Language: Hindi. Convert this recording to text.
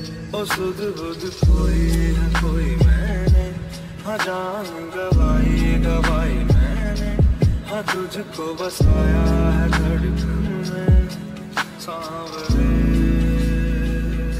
ओ सुध बुध कोई है कोई मैंने, हाँ जान गवाई गवाई मैंने, हाँ तुझको बसाया है धड़कन में सांवरे।